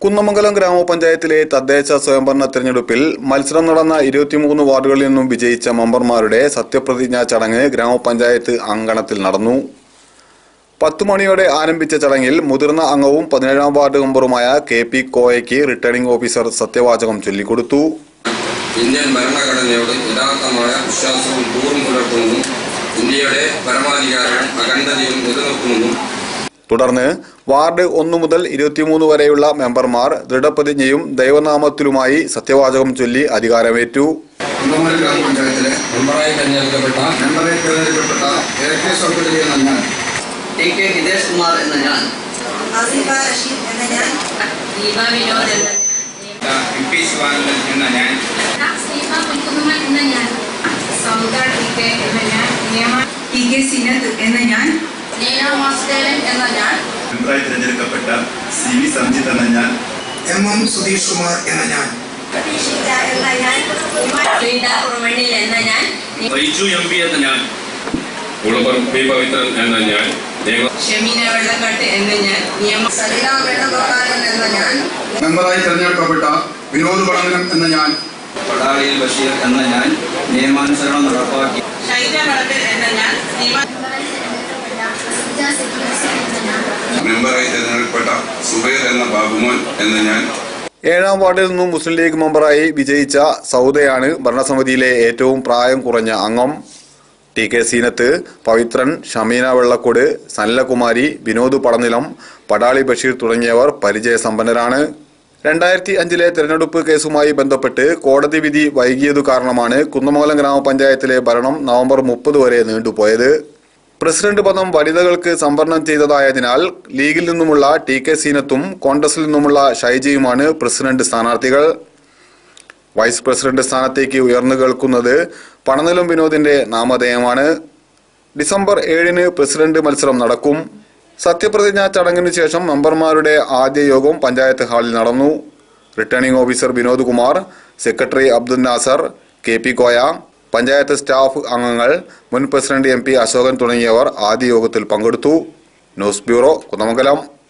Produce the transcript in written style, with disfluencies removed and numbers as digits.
കുന്നമംഗലം ഗ്രാമപഞ്ചായത്തിലെ തദ്ദേശ സ്വയംഭരണ തെരഞ്ഞെടുപ്പിൽ മത്സരം നടന്ന 23 വാർഡുകളിൽ നിന്നും വിജയിച്ച മെമ്പർമാരുടെ സത്യപ്രതിജ്ഞാ ചടങ്ങ് ഗ്രാമപഞ്ചായത്ത് അങ്കണത്തിൽ നടന്നു. 10 മണിയോടെ ആരംഭിച്ച ചടങ്ങിൽ മുതിർന്ന അംഗവും 17ാം വാർഡ് മെമ്പറുമായ കെ.പി. കോയയ്ക്ക് റിട്ടേണിംഗ് ഓഫീസർ സത്യവാചകം ചൊല്ലിക്കൊടുത്തു. ഇന്ത്യൻ ഭരണഘടനയോട് യഥാർത്ഥമായ വിശ്വാസവും കൂറും പുലർത്തുമെന്നും ഇന്ത്യയുടെ പരമാധികാരവും അഖണ്ഡതയും നിലനിർത്തുമെന്നും തുടർന്ന് വാർഡ് 1 മുതൽ 23 വരെയുള്ള മെമ്പർമാർ ദൃഢപ്രതിജ്ഞയും ദൈവനാമത്തിലുമായി സത്യവാചകം ചൊല്ലി അധികാരമേറ്റു. ഗ്രാമപഞ്ചായത്തിലെ മെമ്പറായി തെരഞ്ഞെടുക്കപ്പെട്ട എന്ന ഞാൻ തിരഞ്ഞെടുക്കപ്പെട്ട സി.വി. സംജിത്ത് എന്ന ഞാൻ, എം. സുധീഷ് കുമാർ എന്ന ഞാൻ, വൈജു എം.പി. എന്ന ഞാൻ, പവിത്രൻ എന്ന ഞാൻ, മെമ്പറായി തിരഞ്ഞെടുക്കപ്പെട്ട വിനോദ് പടങ്ങനം എന്ന ഞാൻ, പടാളിയിൽ ബഷീർ എന്ന ഞാൻ നിയമാനുസരണം നടപ്പാക്കി മെമ്പറായി തിരഞ്ഞെടുക്കപ്പെട്ട സുബൈർ എന്ന ബാബുമോൻ എന്ന ഞാൻ. 7ാം വാർഡിൽ നിന്നും മുസ്ലിം ലീഗ് മെമ്പറായി വിജയിച്ച സൗദയാണ് ഭരണസമിതിയിലെ ഏറ്റവും പ്രായം കുറഞ്ഞ അംഗം. ടി.കെ. സീനത്ത്, പവിത്രൻ, ഷമീന വെള്ളക്കോട്, സനലകുമാരി, വിനോദ് പടനിലം, പടാളി ബഷീർ തുടങ്ങിയവർ പരിചയസമ്പന്നരാണ്. 2005 തെരഞ്ഞെടുപ്പ് കേസുമായി ബന്ധപ്പെട്ട് കോടതി വിധി വൈകിയതു കാരണമാണ് കുന്നമംഗലം ഗ്രാമപഞ്ചായത്തിലെ ഭരണം നവംബർ 30 വരെ നീണ്ടുപോയത്. പ്രസിഡന്റ് പദം വനിതകൾക്ക് സംവരണം ചെയ്തതായതിനാൽ ലീഗിൽ നിന്നുമുള്ള ടി.കെ. സീനത്തും കോൺഗ്രസിൽ നിന്നുമുള്ള ഷൈജയുമാണ് പ്രസിഡന്റ് സ്ഥാനാർത്ഥികൾ. വൈസ് പ്രസിഡന്റ് സ്ഥാനത്തേക്ക് ഉയർന്നു കേൾക്കുന്നത് പടനിലം വിനോദിന്റെ നാമധേയമാണ്. ഡിസംബർ 7 പ്രസിഡന്റ് മത്സരം നടക്കും. സത്യപ്രതിജ്ഞാ ചടങ്ങിനു ശേഷം മെമ്പർമാരുടെ ആദ്യ യോഗം പഞ്ചായത്ത് ഹാളിൽ നടന്നു. Returning officer Vinod Kumar, secretary Abdul Nasar, KP. Koya, panchayat staff അംഗങ്ങൾ, മുൻ പ്രസിഡന്റ് എം.പി. അശോകൻ തുടങ്ങിയവർ ആദ്യ യോഗത്തിൽ പങ്കെടുത്തു. News bureau, Kunnamangalam.